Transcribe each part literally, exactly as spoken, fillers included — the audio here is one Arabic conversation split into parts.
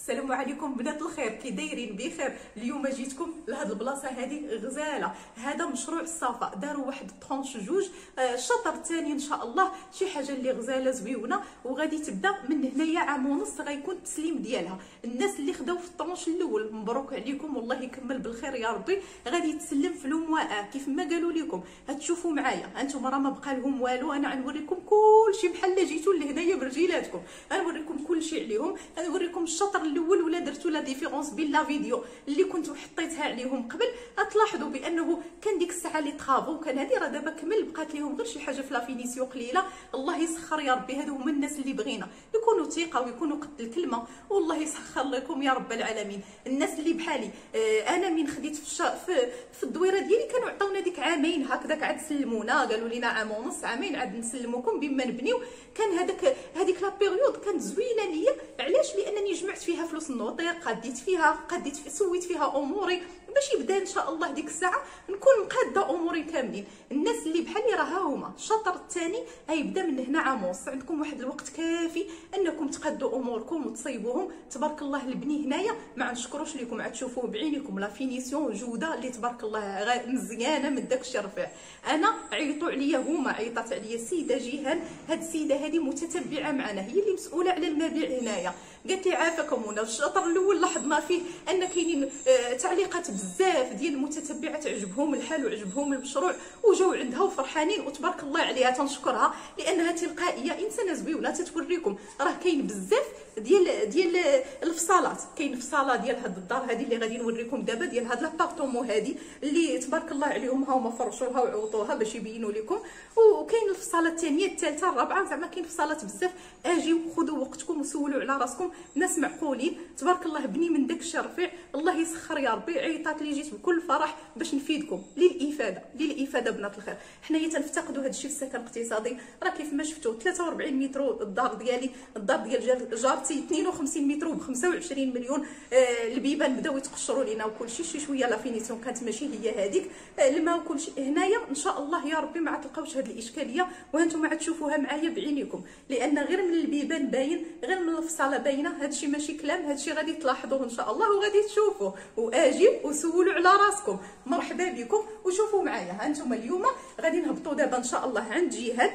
السلام عليكم بنات الخير، كي دايرين بخير؟ اليوم جيتكم لهاد البلاصه هذه غزاله. هذا مشروع الصفا، داروا واحد طرونش جوج آه الشطر الثاني ان شاء الله شي حاجه اللي غزاله زويونه، وغادي تبدا من هنايا عام ونص غيكون التسليم ديالها. الناس اللي خداو في الطرونش الاول مبروك عليكم، والله يكمل بالخير يا ربي. غادي تسلم في لوموا كيف ما قالوا لكم. هتشوفوا معايا انتم راه ما بقى لهم والو، انا غنوريكم كلشي بحال جيتوا لهنايا برجيلاتكم. غنوريكم كلشي عليهم، غنوريكم الشطر الاول ولا درتو لا ديفيرونس بين لا فيديو اللي كنت حطيتها عليهم قبل. غتلاحظوا بانه كان ديك الساعه اللي طافو كان هذه راه دابا كمل، بقات لهم غير شي حاجه في لا فينيسيون قليله. الله يسخر يا ربي، هادو هما الناس اللي بغينا يكونوا ثقه ويكونوا قد الكلمه، والله يسخر لكم يا رب العالمين. الناس اللي بحالي آه انا من خديت في, الشا... في في الدويره ديالي كانوا عطاونا ديك عامين هكذاك عاد سلمونا، قالوا لنا عام ونص عامين عاد نسلموكم بما نبنيو. كان هذاك هذيك لا بيريود كانت زوينه ليا. علاش؟ لانني جمعت فيها فلوس النوطير، قديت فيها قديت في سويت فيها اموري باش يبدا ان شاء الله ديك الساعه نكون مقاده اموري كاملين. الناس اللي بحالي راه ها هما الشطر الثاني غيبدا من هنا عام ونص، عندكم واحد الوقت كافي انكم تقادوا اموركم وتصيبوهم. تبارك الله البني هنايا ما نشكروش لكم، عاد تشوفوه بعينيكم لا فينيسيون جوده اللي تبارك الله مزيانه من داكشي رفيع. انا عيطوا عليا هما، عيطات عليا السيده جيهان، هاد السيده هذه متتبعه معنا، هي اللي مسؤوله على المبيع هنايا. قالت لي عافاكم هنا. في الشطر الاول لاحظنا فيه ان كاينين آه تعليقات بزاف ديال المتتبعات عجبهم الحال وعجبهم المشروع وجاو عندها وفرحانين، وتبارك الله عليها تنشكرها لانها تلقائيه انسانه زويونه تتوريكم. راه كاين بزاف ديال ديال الفصالات، كاين فصاله ديال هاد الدار هذه اللي غادي نوريكم دابا، ديال هاد لابارطومون هذه اللي تبارك الله عليهم ها هما فرشوها وعوطوها باش يبينوا لكم. وكاين الفصاله الثانيه الثالثه الرابعه، زعما كاين فصالات بزاف. اجيو خذوا وقتكم وسولوا على راسكم، ناس معقولين تبارك الله بني من داك الشيء رفيع. الله يسخر يا ربي. عيطات لي جيت بكل فرح باش نفيدكم للافاده للافاده بنات الخير. حنايا تنفتقدوا هذا الشيء في السكن الاقتصادي. راه كيف ما شفتوا ثلاثة وأربعين متر الدار ديالي، الدار ديال جارتي اثنين وخمسين متر ب خمسة وعشرين مليون. آه البيبان بداو يتقشروا لينا وكلشي شي شويه لا فينيسيون كانت ماشي هي هذيك. آه الماء وكلشي هنايا ان شاء الله يا ربي ما تلقاوش هذه الاشكاليه، وهانتم عاد تشوفوها معايا بعينيكم، لان غير من البيبان باين، غير من الفصاله باينه. هذا الشيء ماشي كلام، هذا الشيء غادي تلاحظوه ان شاء الله وغادي تشوفوه. واجيو وسولوا على راسكم. مرحبا بكم وشوفوا معايا. هانتم اليوم غادي نهبطوا دابا ان شاء الله عند جهاد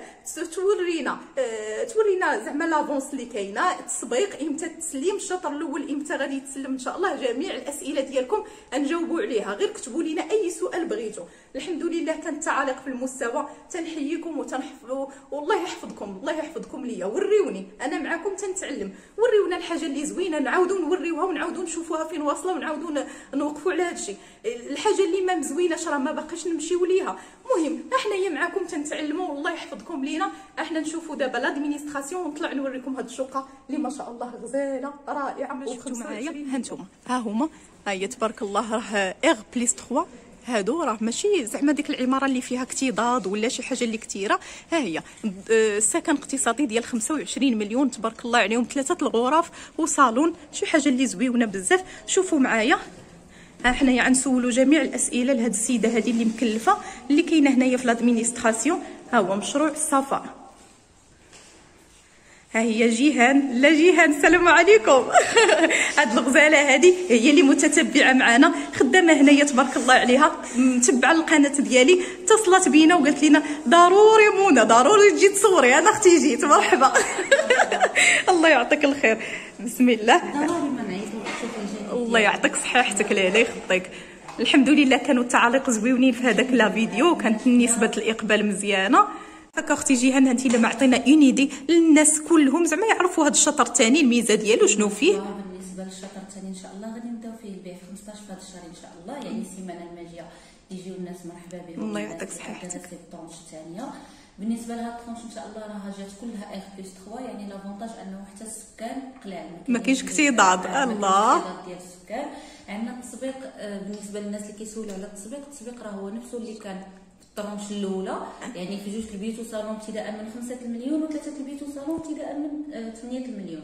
تورينا آه تورينا زعما لافونس اللي كاينه، التسبيق امتى التسليم، الشطر الاول امتى غادي يتسلم ان شاء الله. جميع الاسئله ديالكم نجاوبوا عليها، غير كتبوا لنا اي سؤال بغيتو. الحمد لله كان التعاليق في المستوى، تنحييكم وتنحفظوا، والله يحفظكم الله يحفظكم ليا. وريوني انا معكم تنتعلم، وريونا الحاجه اللي زوينه نعاودوا نوريوها ونعاودوا نشوفوها فين واصله ونعاودوا نوقفوا على هذا الشيء. الحاجه اللي ما مزويناش راه ما باقاش نمشيو ليها. المهم حنايا معكم تنتعلموا، والله يحفظكم لينا. احنا نشوفوا دابا لادمينستراسيون ونطلع نوريكم هاد الشقه اللي ما شاء الله غزاله رائعه. شفتوا معايا هانتوما ها هما، ها هي تبارك الله راه اغ بليس ثلاثة. هادو راه ماشي زعما ديك العماره اللي فيها اكتظاظ ولا شي حاجه اللي كثيره. ها هي السكن اقتصادي ديال خمسة وعشرين مليون تبارك الله عليهم، ثلاثه الغرف وصالون، شي حاجه اللي زويونه بزاف. شوفوا معايا، ها حنايا غنسولوا جميع الاسئله لهاد السيده هذه اللي مكلفه اللي كاينه هنايا في لادمينستراسيون. ها هو مشروع الصفا. ها هي جيهان. لا جيهان السلام عليكم. هاد الغزاله هذه هي اللي متتبعه معنا، خدامه هنايا تبارك الله عليها، متبعه القناه ديالي، اتصلت بينا وقالت لنا ضروري منى ضروري تجي تصوري. انا اختي جيت مرحبا. الله يعطيك الخير. بسم الله. الله يعطيك صحيحتك لا يخطيك. الحمد لله كانوا التعاليق زويونين في هذاك لا فيديو، كانت نسبه الاقبال مزيانه. هكا اختي جيهان انت لما عطينا اون ايدي للناس كلهم زعما يعرفوا هذا الشطر الثاني الميزه ديالو شنو فيه. بالنسبه للشطر الثاني ان شاء الله غادي نبداو فيه البيع خمسطاش في هذا الشهر ان شاء الله، يعني السيمانه الماجيه يجيو الناس مرحبا بهم. الله يعطيك صحتك. في الطونش الثانيه بالنسبه لهاد الطونش ان شاء الله راها جات كلها اف بلس ثلاثة، يعني لافونتاج انه حتى السكان قلال، ما كاينش اكتظاظ. الله ديال السكان. عندنا التسبيق بالنسبه للناس اللي كيسولوا على التسبيق، التسبيق راه هو نفسه اللي كان الطرونش الاولى، يعني في جوج البيوت وصالون ابتداء من خمسة المليون وثلاثه البيوت وصالون ابتداء من ثمانية المليون.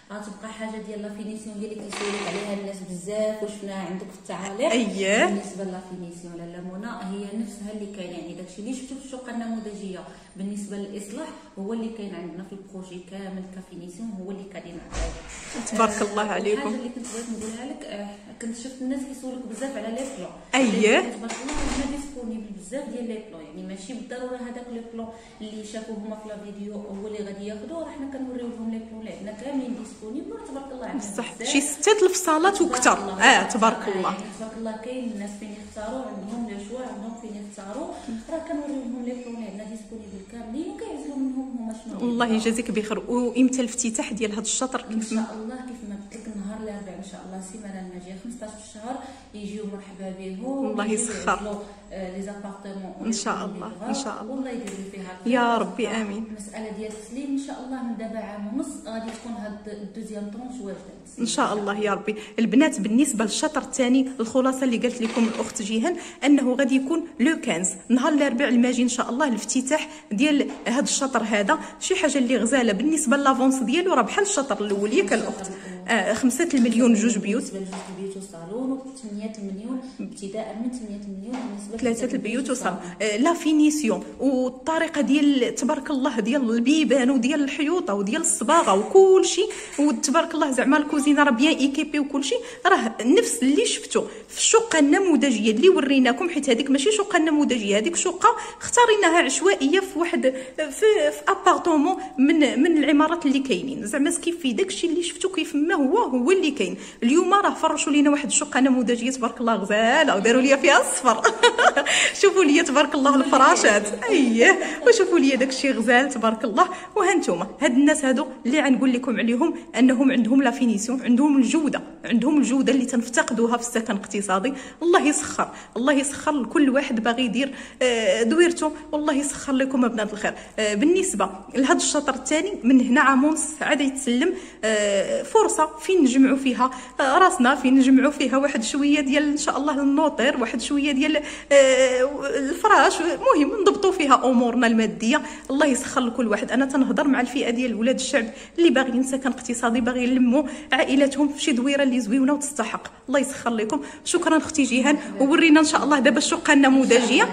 غتبقى حاجه ديال لا فينيسيون ديال اللي كيسولوك عليها الناس بزاف وشفناها عندك في التعاليق. اييه بالنسبه لا فينيسيون لاله منى هي نفسها اللي كاين، يعني داكشي اللي شفتو في الشقه النموذجيه بالنسبه للاصلاح هو اللي كاين عندنا في البروجي كامل كفينيسيون، هو اللي قاعدين نعطيو. تبارك الله عليكم. الحاجه اللي كنت بغيت نقولها لك، آه كنت شفت الناس كيسولوك بزاف على لي بلون. اييه تبارك الله هنا ديسپونيبل بزاف ديال لي بلون، يعني ماشي بالضروره هذاك لي بلون اللي شافوه هما في لا فيديو هو اللي غادي ياخذوه، راه حنا كنوريو لهم لي بلون اللي عندنا كاملين ديسپونيبل تبارك الله عندنا بصح شي ستة الفصالات وكثر. اه تبارك الله يعني تبارك الله كاين الناس فين يختاروا، عندهم لي شوا عندهم فين يختاروا، راه كنوريو لهم لي بلون اللي عندنا ديسپونيبل كاملين وكيعزلوا منهم هما شنو. الله يجازيك بخير. وامتى الافتتاح ديال هذا الشطر؟ ان شاء الله كيف ما قلت لك النهار الاربعاء ان شاء الله السيمانه الماجيه خمسطاش في الشهر يجيو مرحبا بهم. الله يسخر لي زابارتمون ان شاء الله ان شاء الله والله يديروا فيها يا ربي امين. المساله ديال التسليم ان شاء الله من دابا عام ونص غادي تكون هاد الدوزيام طونش واجده ان شاء الله يا ربي. البنات بالنسبه للشطر الثاني الخلاصه اللي قالت لكم الاخت جيهان انه غادي يكون لو خمسة نهار الاربعاء الماجي ان شاء الله الافتتاح ديال هذا الشطر. هذا شي حاجه اللي غزاله بالنسبه لافونس ديالو، راه بحال الشطر الاول ياك الاخت. آه خمسة المليون جوج بيوت، بالنسبه لجوج البيوت وصالون، و ثمانية المليون ابتداء من ثمانية المليون بالنسبه ثلاثه البيوت وصالون. آه لا فينيسيون والطريقه ديال تبارك الله ديال البيبان وديال الحيوطه وديال الصباغه وكل شيء، وتبارك الله زعما الكوزينه راه بيان ايكيبي وكل شيء، راه نفس اللي شفتو في الشقه النموذجيه اللي وريناكم. حيت هذيك ماشي شقه نموذجيه، هذيك شقه اختاريناها عشوائيه في واحد في, في ابارطومون من من العمارات اللي كاينين، زعما كيف في داكشي اللي شفتو كيف ما هو هو اللي كاين. اليوم راه فرشوا لينا واحد الشقه نموذجيه تبارك الله غزاله وداروا ليا فيها الصفر. شوفوا لي تبارك الله الفراشات اييه، وشوفوا لي داكشي غزال تبارك الله. وهانتوما هاد الناس هادو اللي غنقول لكم عليهم انهم عندهم لا فينيسيون، عندهم الجوده، عندهم الجوده اللي تنفتقدوها في السكن الاقتصادي. الله يسخر الله يسخر لكل واحد باغي يدير دويرته، والله يسخر لكم ابنات الخير. بالنسبه لهذا الشطر الثاني من هنا عام ونص عاد يتسلم فرصه فين نجمعوا فيها راسنا، فين نجمعوا فيها واحد شويه ديال ان شاء الله النوطير، واحد شويه ديال الفراش، المهم نضبطوا فيها امورنا الماديه. الله يسخر لكل واحد. انا تنهضر مع الفئه ديال ولاد الشعب اللي باغيين سكن اقتصادي، باغي يلموا عائلاتهم في شي دويره اللي زوينه وتستحق. الله يسخر لكم. شكرا اختي جيهان، وورينا ان شاء الله دابا الشقه النموذجيه.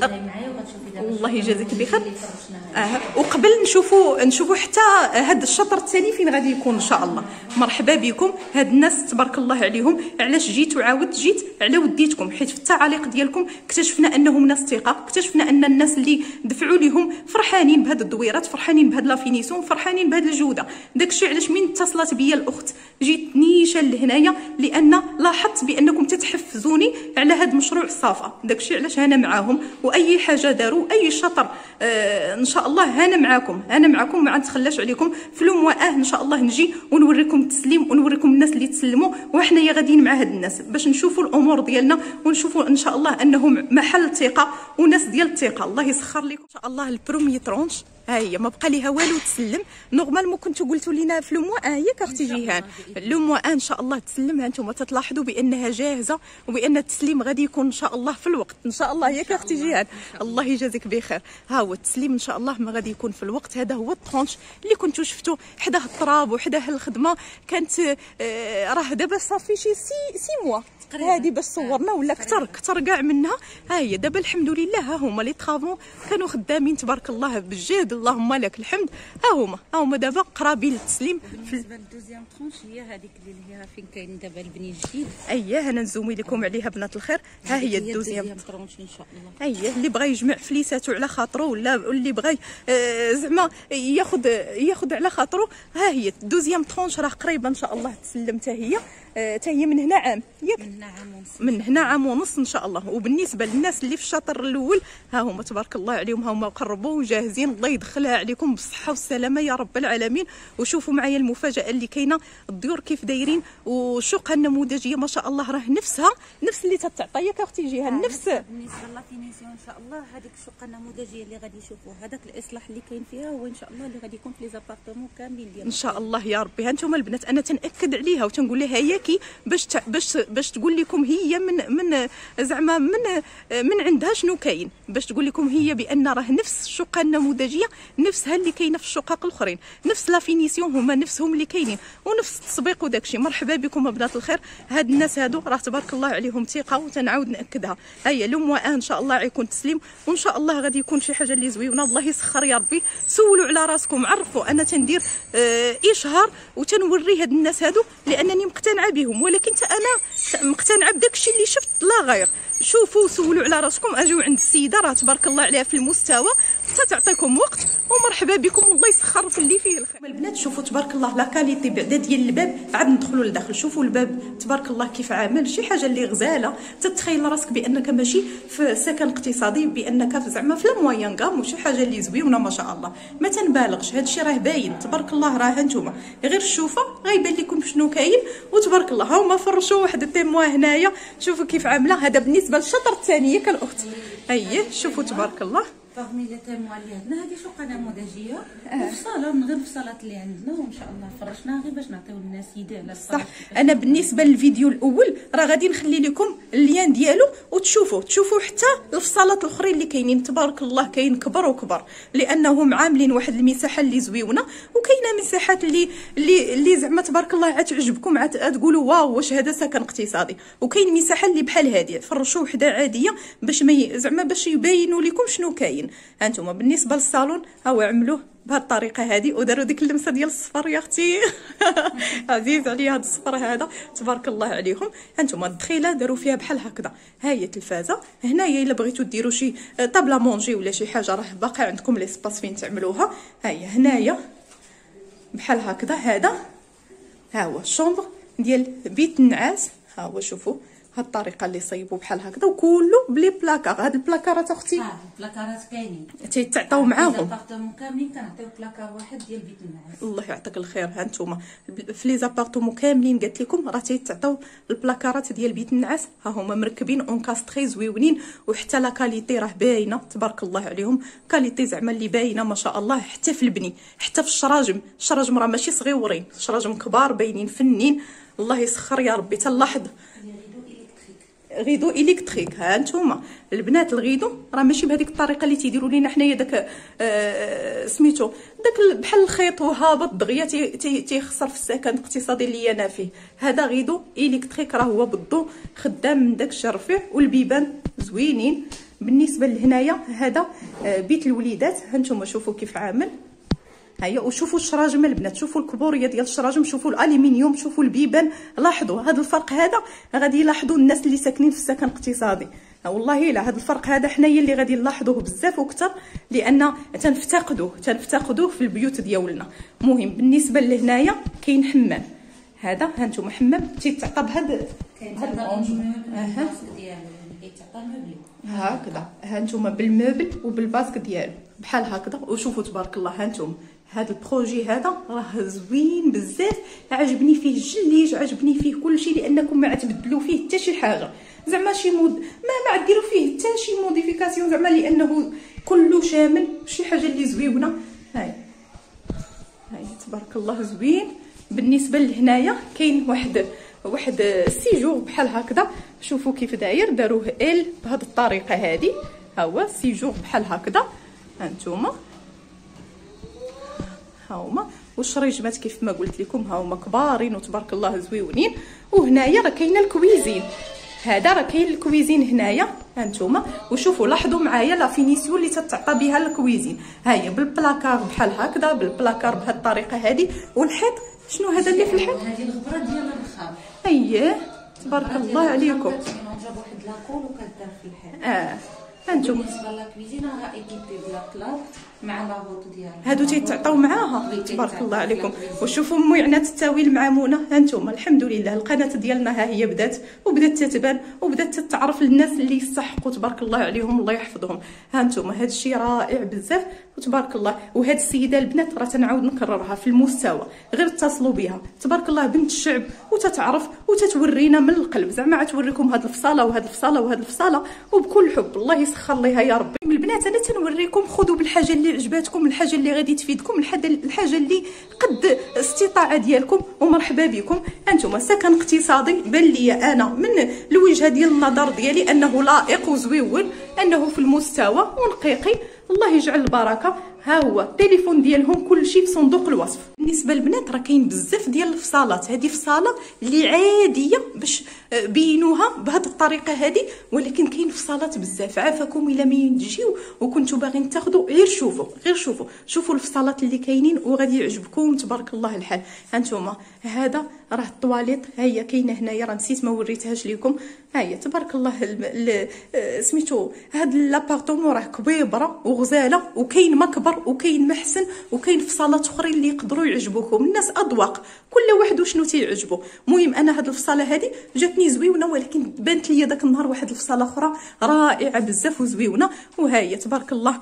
الله يجازيك بخير. آه. وقبل نشوفوا نشوفوا حتى هذا الشطر الثاني فين غادي يكون ان شاء الله. مرحبا بكم هاد الناس تبارك الله عليهم. علاش جيت وعاودت جيت على وديتكم، حيت في التعاليق ديالكم اكتشفنا انهم ناس ثقه، اكتشفنا ان الناس اللي دفعوا لهم فرحانين بهاد الدويرات، فرحانين بهاد لا فينيسيون، فرحانين بهاد الجوده. داكشي علاش من اتصلت بيا الاخت جيت نيشان لهنايا، لان لاحظت بانكم تتحفزوني على هاد مشروع الصافا. داكشي علاش انا معاهم، واي حاجه داروا اي شطر آه ان شاء الله انا معاكم، انا معاكم ما غنتخلاش عليكم. في المواه ان شاء الله نجي ونوريكم التسليم ونوريكم الناس اللي تسلموا، وحنايا غاديين مع هاد الناس باش نشوفوا الامور ديالنا ونشوفوا ان شاء الله انهم محل ثقه وناس ديال الثقه. الله يسخر لكم ان شاء الله. البروميي ترونش ها هي ما بقى ليها والو تسلم. نورمالمون كنتو قلتوا لينا في لو موا ياك اختي جيهان، لو موا ان شاء الله تسلم. ها انتم تلاحظوا بانها جاهزه وبان التسليم غادي يكون ان شاء الله في الوقت ان شاء الله ياك اختي جيهان. الله يجازيك بخير. ها هو التسليم ان شاء الله ما غادي يكون في الوقت. هذا هو الطرونش اللي كنتو شفتوا حداه التراب وحداه الخدمه كانت آه راه دابا صافي شي سي سي موا هذه باش صورنا ولا كثر كثر كاع منها. ها هي دابا الحمد لله ها هما لي طرافون كانوا خدامين تبارك الله بالجهد، اللهم لك الحمد. ها هما ها هما دابا قرابين للتسليم. بالنسبه للدوزيام طرونش هي هذيك اللي هي فين كاين دابا البني الجديد. اييه انا نزومي لكم عليها بنات الخير. ها هي الدوزيام طرونش ان شاء الله. اييه اللي بغى يجمع فليساتو على خاطرو ولا اللي بغى آه زعما ياخذ ياخذ على خاطرو. ها هي الدوزيام طرونش راه قريبه ان شاء الله تسلم حتى هي حتى هي من هنا عام ياك من هنا عام ونص من هنا عام ونص ان شاء الله. وبالنسبه للناس اللي في الشاطر الاول ها هما تبارك الله عليهم، ها هما قربوا وجاهزين. الله يدخلها عليكم بالصحه والسلامه يا رب العالمين. وشوفوا معايا المفاجاه اللي كاينه، الديور كيف دايرين والشقه النموذجيه ما شاء الله راه نفسها نفس اللي تتعطى ياك اختي جيهان. نفس بالنسبه لا فينيسيون ان شاء الله هذيك الشقه النموذجيه اللي غادي يشوفوا هذاك الاصلاح اللي كاين فيها هو ان شاء الله اللي غادي يكون في لي زابارتمون كاملين ديالنا ان شاء الله يا ربي. ها انتم البنات انا تنأكد عليها وتنقول لها ياك تبكي باش باش باش تقول لكم هي من من زعما من من عندها شنو كاين، باش تقول لكم هي بان راه نفس الشقه النموذجيه نفسها اللي كاينه في الشقق الاخرين، نفس لا فينيسيون هما نفسهم اللي كاينين، ونفس التسبيق وداكشي. مرحبا بكم بنات الخير. هاد الناس هادو راه تبارك الله عليهم ثقه، وتنعاود ناكدها. هيا لو موا ان شاء الله غيكون تسليم، وان شاء الله غادي يكون شي حاجه اللي زويونه. الله يسخر يا ربي. سولوا على راسكم، عرفوا انا تندير اه اشهار وتنوري هاد الناس هادو لانني مقتنعه بهم، ولكن انا مقتنعه بداكشي اللي شفت لا غير. شوفوا سولوا على راسكم، اجيو عند السيده راه تبارك الله عليها في المستوى حتى تعطيكم وقت، ومرحبا بكم والله يسخر في اللي فيه الخير. البنات شوفوا تبارك الله لا كاليتي بعدا ديال الباب، عاد ندخلوا لداخل. شوفوا الباب تبارك الله كيف عامل، شي حاجه اللي غزاله. تتخيل راسك بانك ماشي في سكن اقتصادي، بانك زعما في الموين كام، وشي حاجه اللي زويونه ما شاء الله. ما تنبالغش، هادشي راه باين تبارك الله. راه هانتوما غير الشوفه غيبان لكم شنو كاين، وتبارك الله هما فرشوا واحد التيموا هنايا. شوفوا كيف عامله. هذا بالنسبه للشطر الثانيه كالاخت. اييه شوفوا تبارك الله. فهمي لي تيموا اللي عندنا هذه شقه نموذجيه وفي صالون غير في الصالات اللي عندنا، وان شاء الله فرشناها غير باش نعطيو للناس يدي على الصالات. صح. انا بالنسبه للفيديو الاول راه غادي نخلي لكم اللين ديالو وتشوفوا تشوفوا حتى الصالات الاخرين اللي كاينين. تبارك الله كاين كبر وكبر، لانهم عاملين واحد المساحه اللي زويونه، وكاينه مساحات اللي اللي اللي زعما تبارك الله عتعجبكم، عتقولوا واو واش هذا سكن اقتصادي. وكاين مساحه اللي بحال هذه فرشوا وحده عاديه باش ما زعما باش يبينوا لكم شنو كاين. هانتوما بالنسبه للصالون هاو عملوه بهذه الطريقه هذه، وداروا ديك اللمسه ديال الصفر يا اختي. عزيز عليا هذا الصفر هذا تبارك الله عليهم. هانتوما الدخيله داروا فيها بحال هكذا. ها هي التلفازه هنايا، الا بغيتو ديروا شي طابله مونجي ولا شي حاجه راه باقي عندكم لي سباس فين تعملوها. ها هي هنايا بحال هكذا. هذا ها هو الشومبر ديال بيت النعاس. ها هو شوفوا هاد الطريقه اللي صيبوا بحال هكذا، وكله بلي بلاكار. هاد البلاكارات اختي اه البلاكارات كاينين تيتعطاو معاهم. الابارتمون كاملين كنعطيو بلاكار واحد ديال بيت النعاس. الله يعطيك الخير. ها انتم في لي زابارتمون كاملين قالت لكم راه تيتعطاو البلاكارات ديال بيت النعاس. ها هما مركبين اونكاستري زويونين، وحتى لا كاليتي راه باينه تبارك الله عليهم. كاليتي زعما اللي باينه ما شاء الله، حتى في البني حتى في الشراجم. الشراجم راه ماشي صغيورين، شراجم كبار باينين فنين. الله يسخر يا ربي. تلاحظ غيدو الكتريك. ها نتوما البنات الغيدو راه ماشي بهذيك الطريقه اللي تيديروا لينا حنايا داك آه سميتو داك بحال الخيط وهابط دغيا تيخسر في السكن الاقتصادي اللي انا فيه. هذا غيدو الكتريك راه هو بالضو خدام من داك الشيء رفيع، والبيبان زوينين. بالنسبه لهنايا هذا آه بيت الوليدات. ها نتوما شوفوا كيف عامل. هيا وشوفوا الشراجم البنات، شوفوا الكبوريه ديال الشراجم، شوفوا الالومنيوم، شوفوا البيبان. لاحظوا هذا الفرق هذا غادي يلاحظوا الناس اللي ساكنين في السكن الاقتصادي. والله الا هذا الفرق هذا حنايا اللي غادي نلاحظوه بزاف وكثر، لان تنفتقدوه تنفتقدوه في البيوت ديالنا. مهم بالنسبه لهنايا كاين حمام. هذا ها انتم حمام تيتعطى بهذا هكذا. ها انتم بالموبل وبالباسك ديالو بحال هكذا. وشوفوا تبارك الله ها انتم هذا البروجي هذا راه زوين بزاف. عجبني فيه الجليج، عجبني فيه كلشي، لانكم ما عتبدلوا فيه حتى شي حاجه زعما شي مود ما ما ديروا فيه حتى شي موديفيكاسيون زعما، لانه كله شامل شي حاجه اللي زويونه. هاي هاي تبارك الله زوين. بالنسبه لهنايا كاين واحد واحد السيجور بحال هكذا. شوفوا كيف داير، داروه ال بهذه الطريقه هذه. ها هو السيجور بحال هكذا. هانتوما ها هما والشريجمات كيف ما قلت لكم ها هما كبارين وتبارك الله زويونين. وهنايا راه كاينه الكويزين. هذا راه كاين الكويزين هنايا هانتوما. وشوفوا لاحظوا معايا لا فينيسيون اللي تتعطى بها الكويزين. ها هي بالبلاكار بحال هكذا، بالبلاكار بهذه الطريقه هذه. والحيط شنو هذا اللي في الحيط؟ هذه الغبره ديال الرخام. اييه تبارك الله عليكم. جاب واحد لاكول وكدار في الحيط. اه هانتوما بالنسبه للكويزين راه ايكيبي بلا بلاط مع لافوط ديالها. هادو تيتعطاو معاها تبارك الله عليكم. وشوفوا ميعنات التاويل مع منى. هانتوما الحمد لله القناه ديالنا ها هي بدات وبدات تتبان وبدات تتعرف للناس اللي يستحقوا تبارك الله عليهم الله يحفظهم. هانتوما هذا الشيء رائع بزاف وتبارك الله. وهاد السيده البنات راه تنعاود نكررها في المستوى، غير اتصلوا بها تبارك الله بنت الشعب وتتعرف وتتورينا من القلب. زعما غتوريكم هاد الفصاله وهاد الفصاله وهاد الفصاله وبكل حب. الله يسخر ليها يا ربي. البنات انا تنوريكم، خذوا بالحاجه اللي عجباتكم، الحاجه اللي غادي تفيدكم، الحاجه اللي قد استطاعه ديالكم، ومرحبا بكم. انتم سكن اقتصادي بان لي انا من الوجهه ديال النظر ديالي انه لائق وزويون، انه في المستوى ونقيقي، الله يجعل البركه. ها هو التليفون ديالهم كلشي في صندوق الوصف. بالنسبه للبنات راه كاين بزاف ديال الفصالات، هذه فصاله اللي عاديه باش بينوها بهذه الطريقه هذه، ولكن كاين فصالات بزاف. عافاكم الا مين تجيو وكنتو باغيين تاخذوا، غير شوفوا غير شوفوا شوفوا الفصالات اللي كاينين وغادي يعجبكم تبارك الله الحال. هانتوما هذا راه الطواليط، ها هي كاينه هنايا، راه نسيت ما وريتهاش لكم. ها هي تبارك الله سميتو هاد لابارطومون راه كبيبره وغزاله، وكاين مكبر وكاين محسن وكاين فصالات اخرين اللي يقدروا يعجبوكم. الناس اذواق، كل واحد وشنو تيعجبو. المهم انا هاد الفصاله هذه جاتني زويونه، ولكن بانت لي داك النهار واحد الفصاله اخرى رائعه بزاف وزويونه. وها هي تبارك الله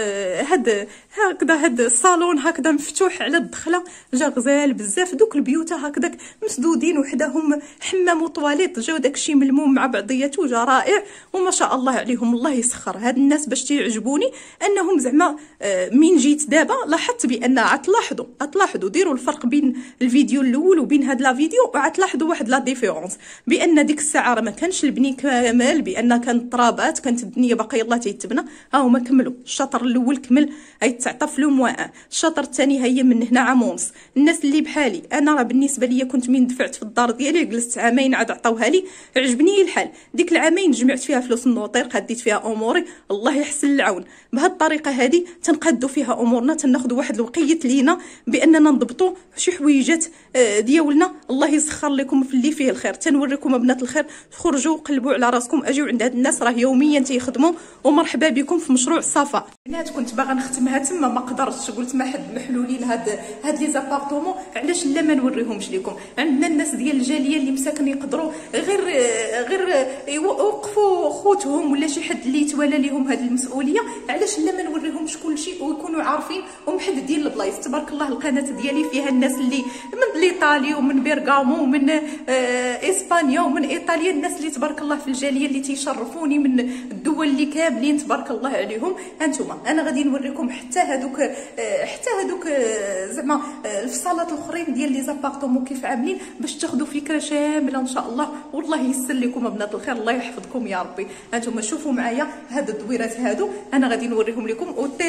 هاد هكذا هاد الصالون هكذا مفتوح على الدخله، جا غزال بزاف. دوك البيوت هكذاك مسدودين وحداهم حمام وطواليط، جاو داكشي ملموم مع بعضياته، جا رائع وما شاء الله عليهم. الله يسخر هاد الناس باش تيعجبوني، انهم زعما من جيت دابا لاحظت بان غتلاحظوا غتلاحظوا ديروا الفرق بين الفيديو الاول وبين هاد لا فيديو، وغتلاحظوا واحد لا ديفيرونس، بان ديك الساعه راه ما كانش البني كامل، بان كانت طرابات، كانت الدنيا باقي يلاه تيتبنى. ها هما كملوا، الشطر الاول كمل غيتعطى في لو موان، الشطر الثاني هي من هنا عام ونص. الناس اللي بحالي انا راه بالنسبه ليا كنت من دفعت في الدار ديالي جلست عامين عاد عطاوها لي، عجبني الحال. ديك العامين جمعت فيها فلوس النوطير، قديت فيها اموري، الله يحسن العون. بهذه الطريقه هذه تنقادوا فيها امورنا، تناخذوا واحد الوقيت لينا باننا نضبطوا شي حويجات ديالنا. الله يسخر لكم في اللي فيه الخير. تنوريكم بنات الخير، خرجوا قلبوا على راسكم، اجيو عند هاد الناس راه يوميا تيخدموا. ومرحبا بكم في مشروع الصفاء. بنات كنت باغا نختمها تما ما قدرتش، قلت ما حد محلولين هاد هاد لي زابارطومون، علاش لا ما نوريهمش لكم. عندنا الناس ديال الجاليه اللي مساكن يقدروا غير غير يوقفوا خوتهم ولا شي حد اللي يتولى لهم هاد المسؤوليه، علاش لا ما نوريهمش كلشي ويكونوا عارفين ومحددين البلايص. تبارك الله القناه ديالي فيها الناس اللي من ايطاليا ومن بيرغامو ومن آه اسبانيا ومن ايطاليا، الناس اللي تبارك الله في الجاليه اللي تيشرفوني من الدول اللي كاملين تبارك الله عليهم. هانتوما انا غادي نوريكم حتى هذوك آه حتى هذوك آه زعما آه الفصالات الاخرين ديال لي زابارطومون كيف عاملين، باش تاخذوا فكره شامله ان شاء الله. والله يسر لكم بنات الخير، الله يحفظكم يا ربي. هانتوما شوفوا معايا هاد الدويرات هادو انا غادي نوريهم لكم.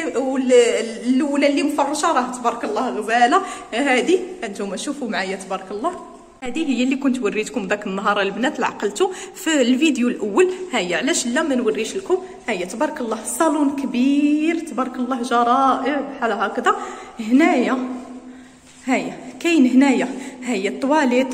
والاولى اللي مفرشه راه تبارك الله غزاله، هذه هانتوما شوفوا معايا تبارك الله. هذه هي اللي كنت وريتكم داك النهار البنات اللي عقلتوا في الفيديو الاول. ها هي علاش لا ما نوريش لكم. ها هي تبارك الله صالون كبير تبارك الله، جا رائع بحال هكذا. هنايا ها هي كاين هنايا ها هي الطواليط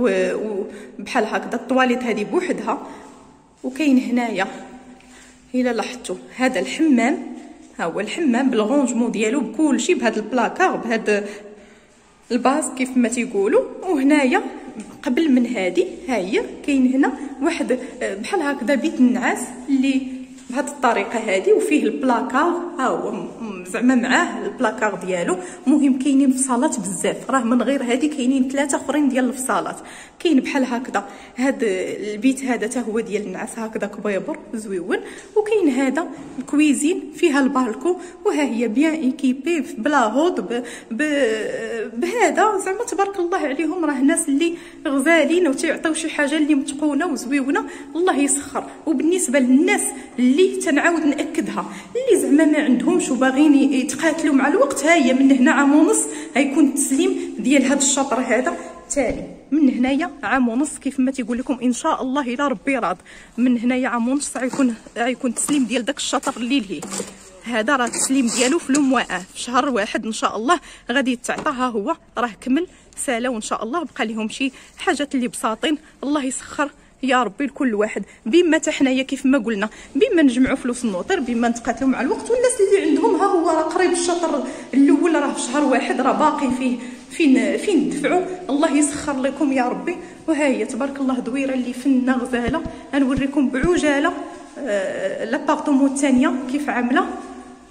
وبحال هكذا، الطواليط هذه بوحدها. وكاين هنايا الا لاحظتوا هذا الحمام، ها هو الحمام بالغونجمون ديالو بكلشي، بهذا البلاكار بهذا الباز كيف ما تيقولوا. وهنايا قبل من هذه ها هي كاين هنا واحد بحال هكذا بيت النعاس اللي بهذه الطريقه هذه، وفيه البلاكار ها هو زعما معاه البلاكار ديالو. المهم كاينين فصالات بزاف، راه من غير هذه كاينين ثلاثه اخرين ديال الفصالات. كاين بحال هكذا هذا البيت هذا حتى هو ديال النعاس هكذا كبيبر زويون. وكاين هذا الكويزين فيها البالكو، وها هي بيان ايكيبي بلا هود بهذا زعما تبارك الله عليهم. راه ناس اللي غزالين وتيعطيو شي حاجه اللي متقونه وزويونه، الله يسخر. وبالنسبه للناس اللي تنعاود ناكدها اللي زعما ما عندهمش وباغيين يتقاتلوا مع الوقت، ها هي من هنا عام ونص غيكون التسليم ديال هذا الشطر هذا التالي. من هنايا عام ونص كيف ما تيقول لكم ان شاء الله الى ربي راض، من هنايا عام ونص غيكون غيكون التسليم ديال داك الشطر اللي لهيه. هذا راه التسليم ديالو في لو موان، في شهر واحد ان شاء الله غادي يتعطى. ها هو راه كمل سالا وان شاء الله بقى لهم شي حاجات اللي بساطين. الله يسخر يا ربي لكل واحد، بما حتى حنايا كيف ما قلنا بما نجمعوا فلوس النوطير، بما نتقاتلوا مع الوقت. والناس اللي عندهم ها هو راه قريب الشطر الاول راه في شهر واحد راه باقي فيه فين فين دفعوا. الله يسخر لكم يا ربي. وها هي تبارك الله دويره اللي فنه غزاله. غنوريكم بعجاله آه لابارطومون الثانيه كيف عامله.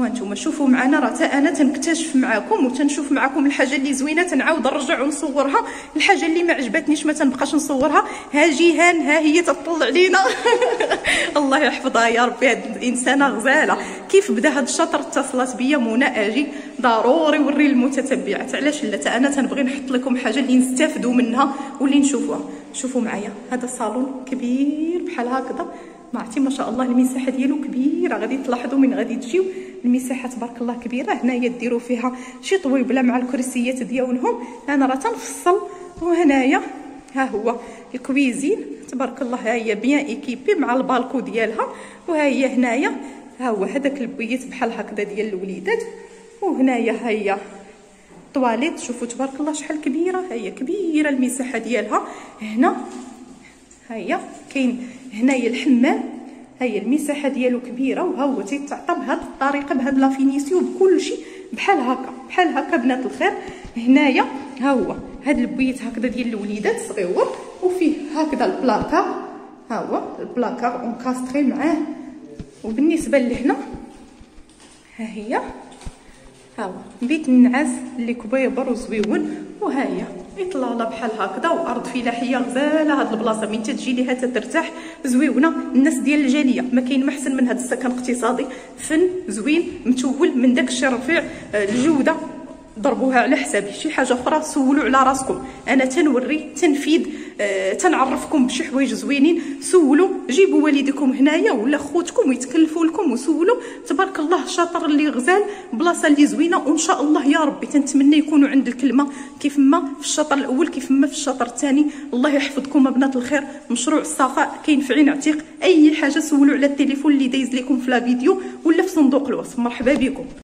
وانتم شوفوا معنا، راه حتى انا تنكتشف معكم وتنشوف معكم الحاجه اللي زوينه تنعاود نرجع ونصورها، الحاجه اللي ما عجبتنيش ما تنبقاش نصورها. ها جيهان ها هي تطلع علينا الله يحفظها يا ربي، هاد الانسانه غزاله. كيف بدا هاد الشطر اتصلت بيا منى اجي ضروري وري المتتبعات، علاش لا؟ تا انا تنبغي نحط لكم حاجه اللي نستافدوا منها واللي نشوفوها. شوفوا معايا هذا الصالون كبير بحال هكذا، ما عرفتي ما شاء الله المساحه ديالو كبيره، غادي تلاحظوا من غادي تجيو المساحه تبارك الله كبيره. هنايا ديروا فيها شي طويبله مع الكرسيات ديالهم. انا راه تنفصل. وهنايا ها هو الكويزين تبارك الله، ها هي بيان ايكيبي مع البالكو ديالها. وها هي هنايا ها هو هذاك البويت بحال هكذا ديال الوليدات. وهنايا ها هي طواليت، شوفوا تبارك الله شحال كبيره، ها هي كبيره المساحه ديالها. هنا ها هي كاين هنايا الحمام، ها هي المساحه ديالو كبيره. وها هو تيتعطى بهذه الطريقه بهذا لافينيسيو بكل شيء بحال هكا بحال هكا بنات الخير. هنايا ها هو هذا البويت هكذا ديال الوليدات صغيور، وفيه هكذا البلاكار، ها هو البلاكار اونكاستري معاه. وبالنسبه لهنا ها هي ها هو بيت النعاس اللي كبيبر وزويون. وها هي اطلاله بحال هكذا وارض فلاحيه غزاله. هاد البلاصه من تتجي ليها تترتاح زويونه. الناس ديال الجاليه ما كاين ما احسن من هذا السكن اقتصادي، فن زوين متول من داك الشيء رفيع الجوده. ضربوها على حسابي. شي حاجه اخرى سولوا على راسكم، انا تنوري تنفيد آه، تنعرفكم بشي حوايج زوينين. سولوا، جيبوا والديكم هنايا ولا خوتكم ويتكلفوا لكم وسولوا. تبارك الله شاطر اللي غزال، بلاصه اللي زوينه. وان شاء الله يا ربي تنتمنى يكونوا عند الكلمه كيف ما في الشطر الاول كيف ما في الشطر الثاني. الله يحفظكم بنات الخير. مشروع الصفاء كاين في عين عتيق. اي حاجه سولوا على التليفون اللي دايز لكم في لا فيديو ولا في صندوق الوصف. مرحبا بكم.